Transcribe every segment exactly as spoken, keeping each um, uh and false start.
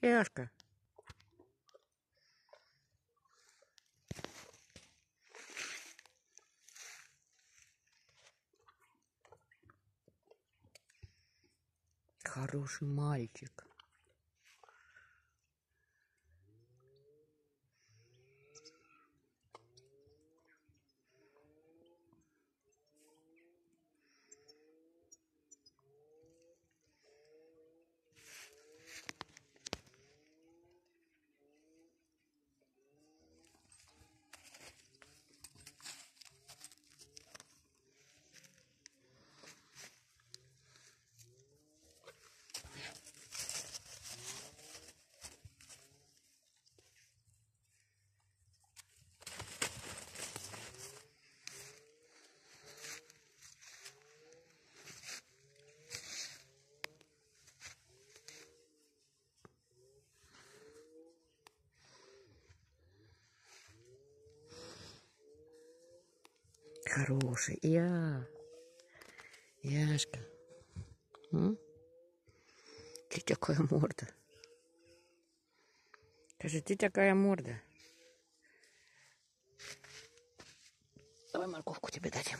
Яшка. Хороший мальчик. Хороший. Я. Яшка. М? Ты такая морда. Скажи, ты такая морда. Давай морковку тебе дадим.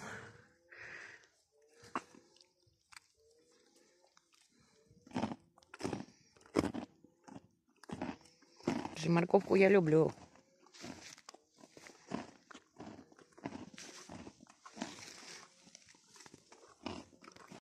Скажи, морковку я люблю.